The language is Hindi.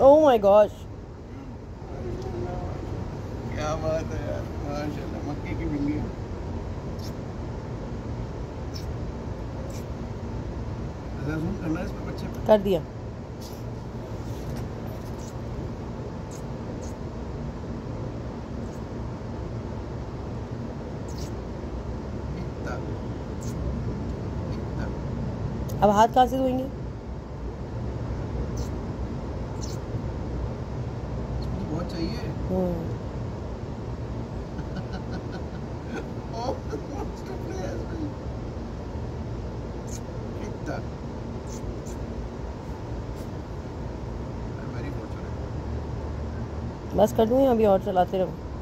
ओह माय गॉश, क्या बात है यार, माशाल्लाह मक्के की भिंडी। जूम करना है इस पे बच्चे पे। कर दिया। इतना इतना अब हाथ कहाँ से धोएंगे? बहुत चाहिए। इतना बस कर दूँ या अभी और चलाते रहो?